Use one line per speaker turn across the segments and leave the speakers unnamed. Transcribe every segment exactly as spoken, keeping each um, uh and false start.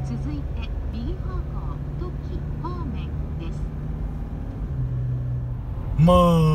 続いて右方向土岐方面です。
まあ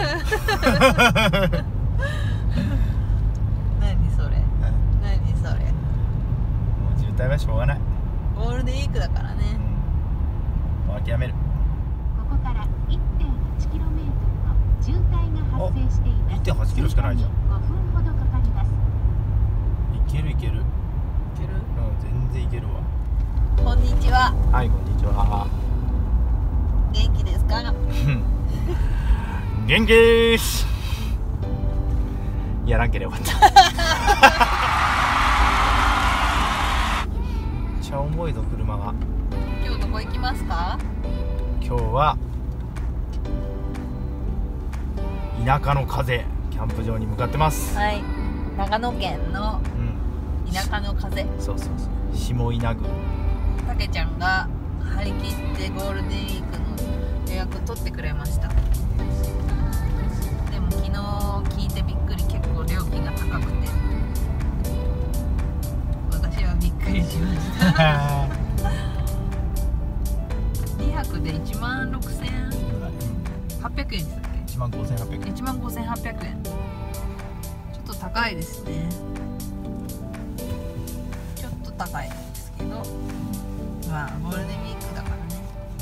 何それ何それ。
もう渋滞はしょうがない。
ゴールデンウィークだからね、
うん、もう諦める。
ここから いってんはちキロメートル の渋滞が発生しています。
いってんはちキロしかないじゃん。
ごふんほどかかります。
いけるいける。
いける。
うん、全然いけるわ。
こんにちは。
はい、こんにちは。
元気ですか？
元気ーす。やらんければよかった。めっちゃ重いぞ車が。
今日どこ行きますか？
今日は田舎の風キャンプ場に向かってます。
はい、長野県の
うん、
田舎の風。
そうそうそう、下稲郡。
たけちゃんが張り切ってゴールデンウィークの予約取ってくれました。でも昨日聞いてびっくり、結構料金が高くて私はびっくりしましたにはくでいちまんろくせんはっぴゃくえんでしたっけ？
いちまんごせんはっぴゃくえん。
いちまんごせんはっぴゃくえん。ちょっと高いですね。ちょっと高いですけど、まあゴールデンウィークだからね。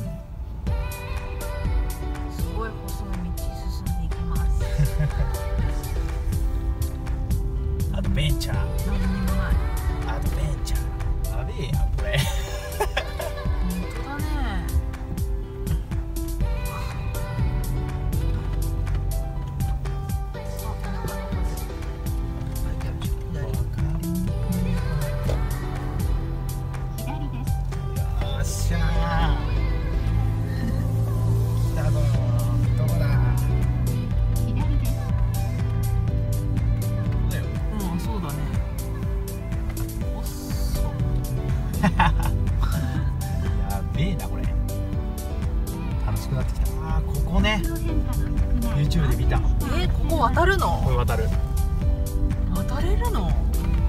すごい細い道進んでいきます
アドベンチャー。
何にもない。
アドベンチャー。あれやんこれ。
本当だね。
左です。
よっしゃー。来たぞー。どこだ。
左です。
そうだよ。
うん、そうだね。おっそ。
やべえなこれ。楽しくなってきた。あー、ここね。YouTube で見た。
え、ここ渡るの？
これ渡る。
渡れるの？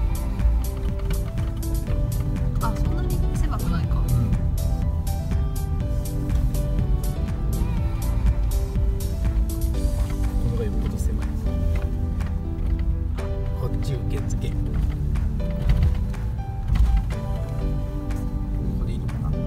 あ、そんなに狭くないか。
うん。ここがよっぽど狭い。こっち受付。ここでいいのかな。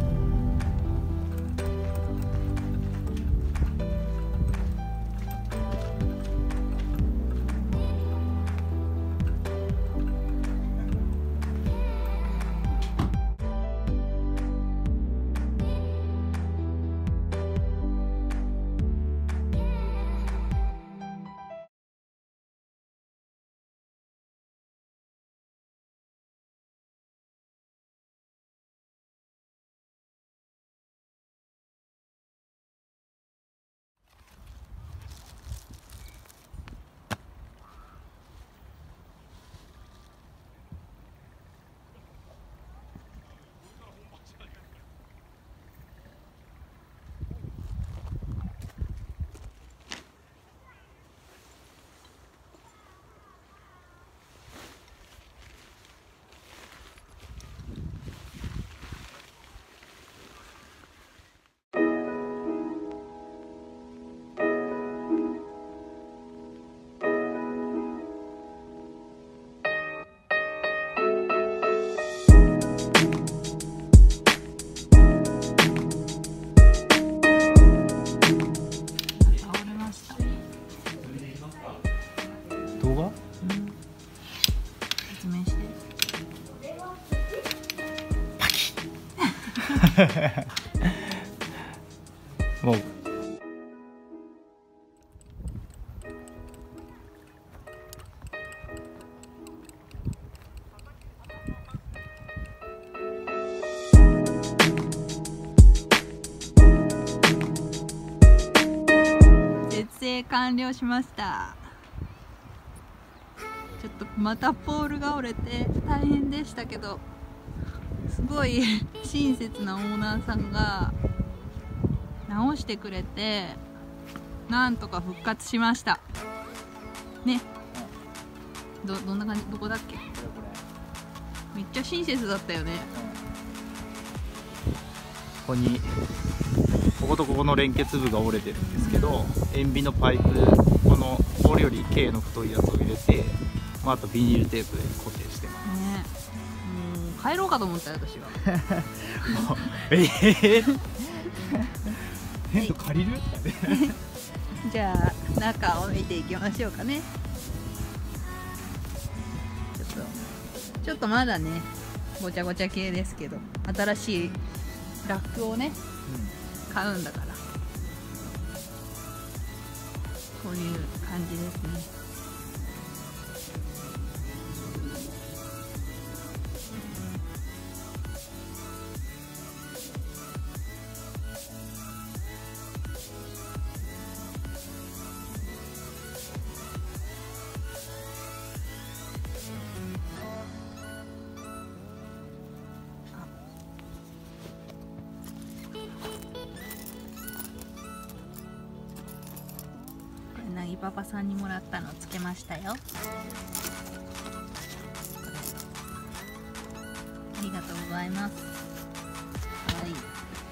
倒れました。
動画？
説明して。
もう。
設営完了しました。ちょっとまたポールが折れて大変でしたけど、すごい親切なオーナーさんが直してくれて、なんとか復活しましたね。ど, どんな感じ、どこだっけ？めっちゃ親切だったよね。
こにこことここの連結部が折れてるんですけど、塩ビのパイプ、このボールより径の太いやつを入れて、まあ、あとビニールテープで固定してます。
ね、もう帰ろうかと思ったよ私は。
もうええー、テント借りる？
じゃあ中を見ていきましょうかね。ちょっとちょっとまだねごちゃごちゃ系ですけど、新しいラックをね、うん、買うんだからこういう感じですね。なぎパパさんにもらったのつけましたよ。ありがとうございます。はい。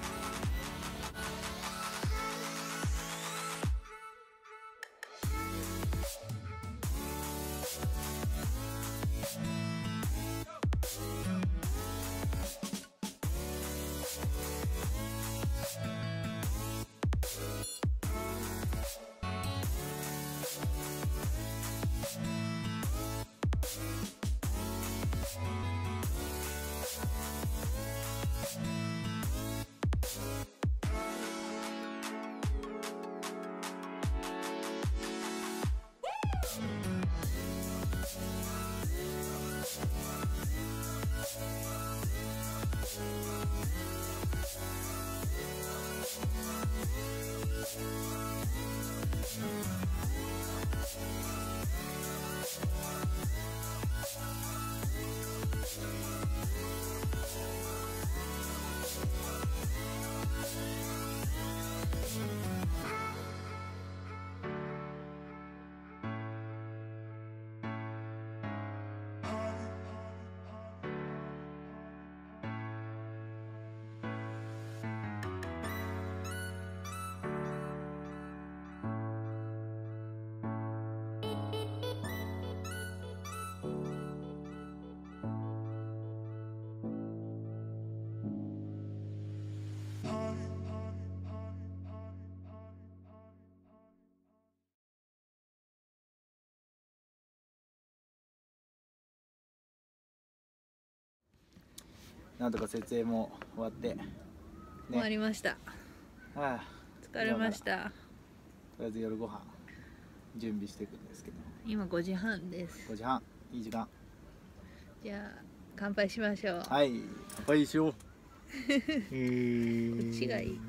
なんとか設営も終わって、ね、
終わりました。
ああ
疲れました。
とりあえず夜ご飯準備していくんですけど、
今ごじはんです。
ごじはん、いい時間。
じゃあ乾杯しましょう。
はい、乾杯しよう。こ
っちがいい。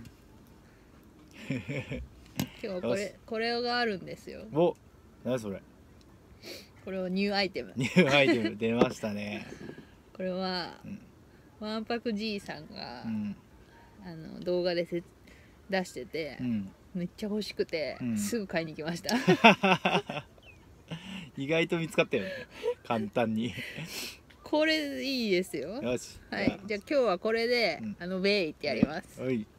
今日これこれがあるんですよ。
お、何それ。
これをニューアイテム。
ニューアイテム出ましたね。
これは、うん、わんぱくじいさんが、うん、あの動画でせ出してて、うん、めっちゃ欲しくて、うん、すぐ買いに来ました。
意外と見つかったよね、簡単に。
これいいですよ。
よし、
はい、じゃあ今日はこれで、うん、あのベイってやります。
はい、よ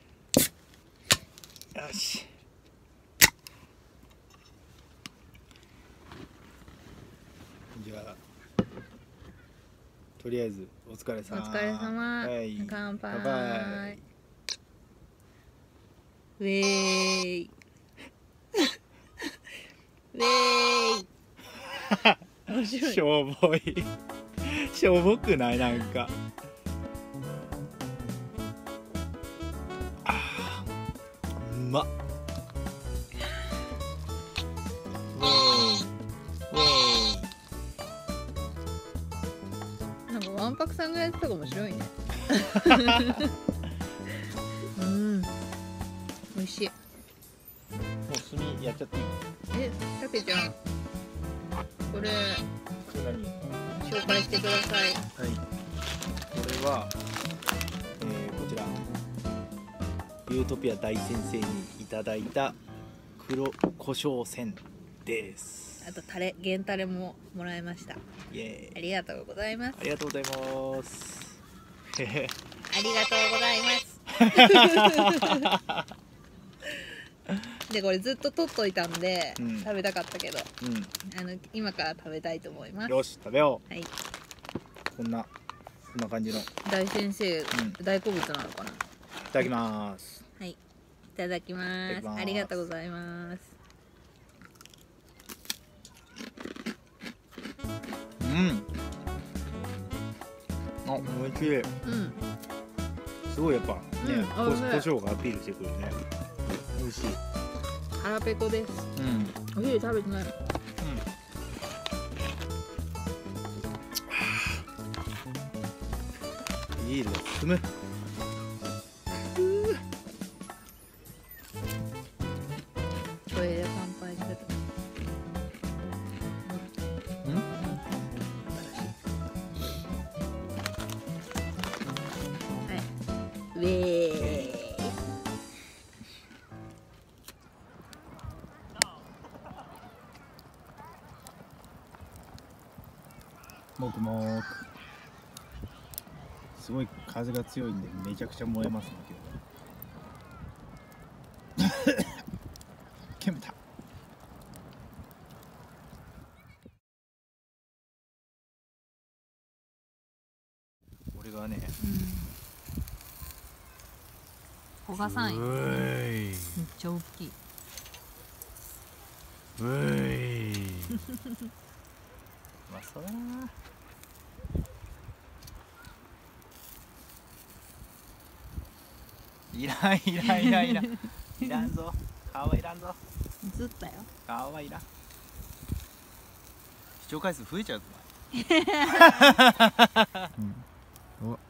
し。じゃあとりあえずお疲れ様。
お疲れ様。はい、乾杯。バイ。ウェーイ。ウェーイ。面白い。
しょぼい。しょぼくない、なんか。あー、うまっ。ウェーイ。ウェーイ。
なんかわんぱくさんがやってたか面白いね。うん、美味しい。
もう炭やっちゃっていい？
え、たけちゃん、これ紹介してください。
はい。これは、えー、こちらユートピア大先生にいただいた黒胡椒せんです。
あとタレ、原タレももらいました。
イエーイ。
ありがとうございます。
ありがとうございます。
ありがとうございます。 でこれずっと取っといたんで、
うん
食べたかったけど、
う
あの今から食べたいと思います。
ん。よし食べよ
はい。
う。こんなこんな感じの。い
大先生、
ん
大好物なのかな。
ただきます。
はい。いただきます。
いただきます
ありがとうございます。
うん。あ、美味しい。
うん。
すごいやっぱね、
うん
こ
美味しい
胡椒がアピールしてくるね。美味しい。
腹ペコです。
うん。
お昼食べてない。
ビールが進む。
これで乾杯する。
うん。
はい。ウェーイ。
もくもく。すごい風が強いんでめちゃくちゃ燃えますね今日。煙た。俺がね、
古賀さんよ。
うーい、
めっちゃ大きい。
うーい。まあそうだな。いらんいらんいらんいらんいらんぞ。顔はいらんぞ。
映ったよ。
顔はいらん。視聴回数増えちゃうぞ。うん、お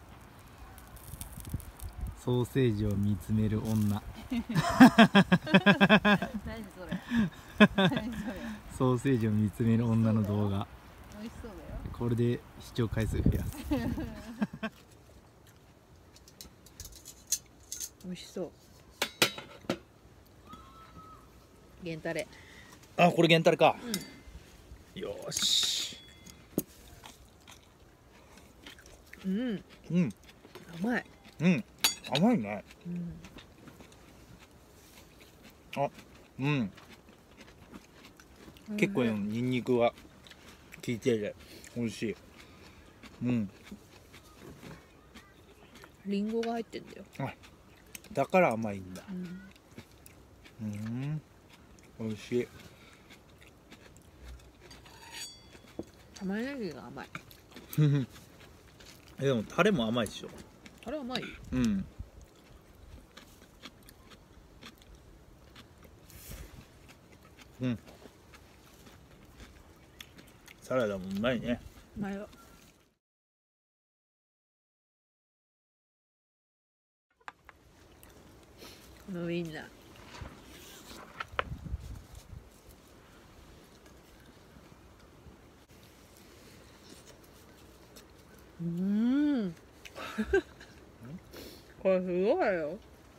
ソーセージを見つめる女。
何それ。何それ。
ソーセージを見つめる女の動画。
美味しそうだよ。
これで視聴回数増やす。
美味しそう。ゲンタレ。
あ、これゲンタレか。
う
よーし。
ん。うん。
うん
甘い。
うん甘いね。
うん。
あ、うん結構ニンニクが効いてて美味しい。うん
リンゴが入ってんだよ。
だから甘いんだ。
うん。
うん美味しい。
玉ねぎが甘い。
えでもタレも甘いでしょ。
あれ甘い。
うんうんサラダもうまいね。
うまいよ。このウインナー。うーん。これすごいよ。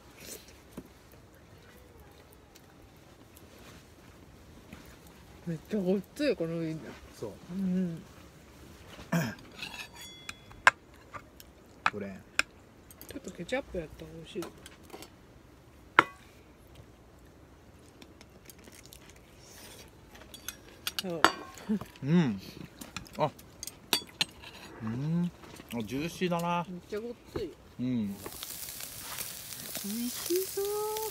めっちゃごっついこのウインナー。
そう
うん。
これ
ちょっとケチャップやったら美味しい。そう。
うんあうんあジューシーだな。
めっちゃごっつい。
うん
美味しそう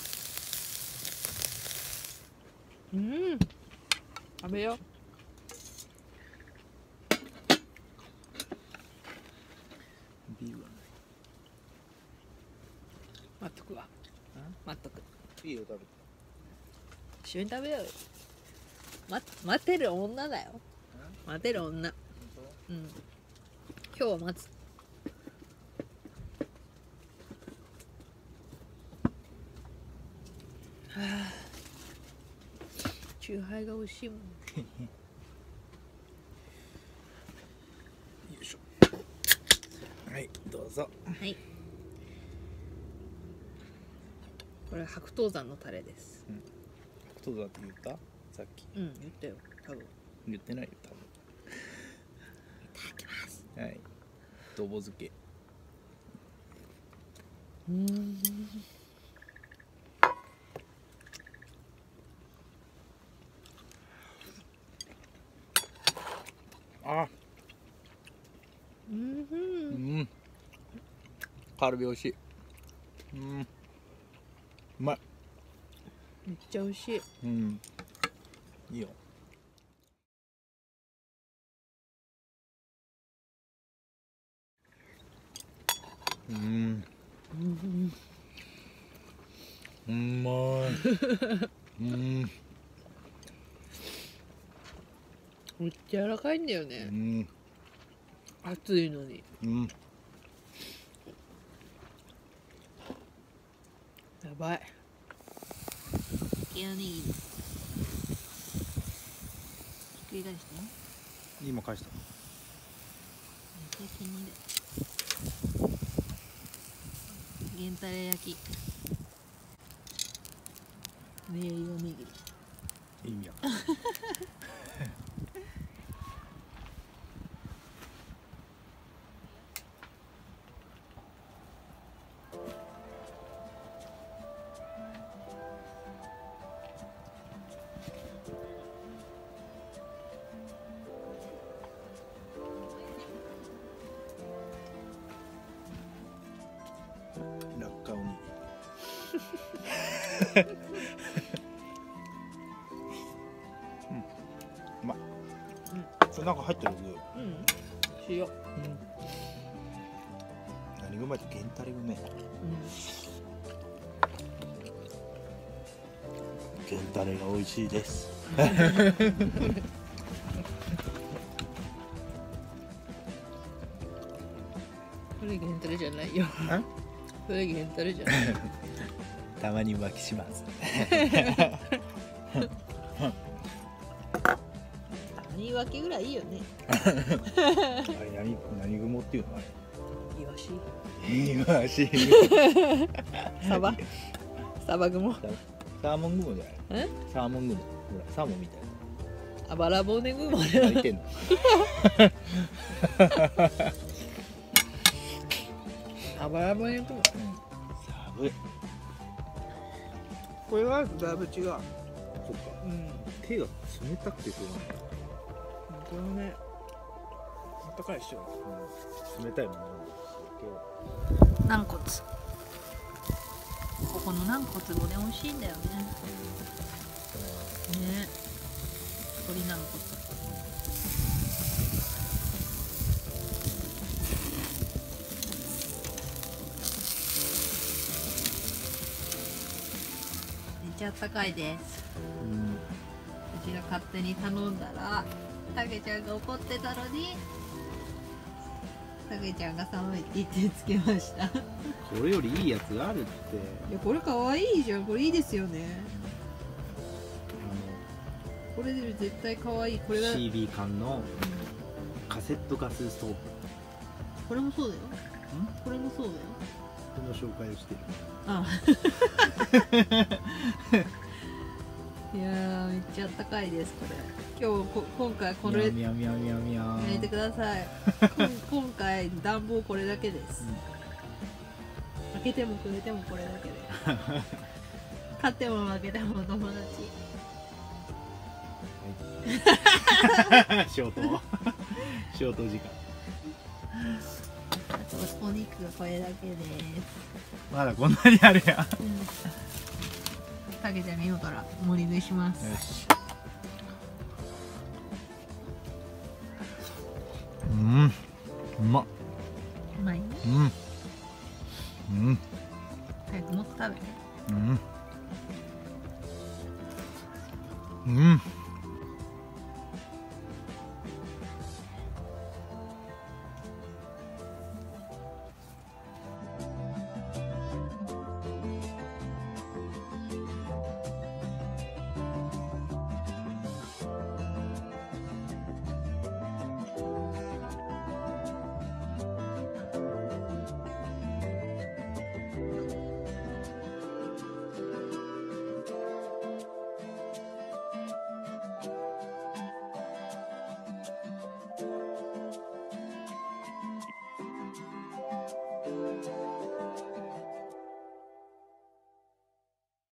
。うん。食べよう。
ビールは
待っとくわ。待っとく。
いいよ食べて。
一緒に食べようよ。待待てる女だよ。待てる女。うん。今日は待つ。はあ。チューハイが美味しいもん。
よいしょ。はいどうぞ。
はい。これ白桃山のタレです。
白桃だって言ったさっき。
うん、言ったよ。多分。
言ってないよ多分。
いただきます。
はいどぼ漬け。
うん。
あ、
うん。
うん。カルビ美味しい。うん。うまい。
めっちゃ美味しい。
うん。いいよ。うん。うん。うまい。うん。
めっちゃ柔らかいんだよ
う
ね。
ん。
熱いのに。
うん。
やばい。焼きおにぎり。ひっくり返して。
今返した。
めっちゃ気に入る。源たれ焼き。メイおにぎり。
いいや。落下おにぎり。うん、うまい。うん、これなんか入ってる具。
うん。塩。うん。
何がうまいって、源たれがうめえ。うん。源たれが美味しいです。
それ源たれじゃないよ。それ源たれじゃない。
たまに浮気します。
何浮気ぐらいいいよね。
あれ何何雲っていうのあれ。
イワシ。
イワシ。
サバ。サバ雲。
サーモン雲じゃない。
え？
サーモン雲。ほらサーモンみたいな。
あばら骨雲。
泣いてんの。
あばら骨雲。
寒い。
これはだいぶ違う。
そっか。
うん。
手が冷たくてしょうがない。
これね。あったかいでしょ。
うん、冷たいもん。
軟骨。ここの軟骨もね美味しいんだよね。ね。鶏軟骨。めっちゃあったかいです。
うん。
うちが勝手に頼んだらたけちゃんが怒ってたのにたけちゃんが寒いって言ってつけました。
これよりいいやつがあるって。
いやこれかわいいじゃん。これいいですよね。これで絶対かわいい。これだ。
シービー 缶のカセットガスストーブ。
これもそうだよ。これもそうだよ。
この紹介をしてる。
あいやーめっちゃあったかいですこれ。今日こ今回これ
ミャミャミャミャミャ。
やめてください。今回暖房これだけです。開けてもくれてもこれだけで。買っても負けても友達。
消灯消灯時間。
あとお肉がこれだけです。
まだこんなにあるやん。
たけちゃんが今から盛り食いします。
よし。うん、うまっ。
うまいね。
うんうん
早くもっと食べて。
うんうん。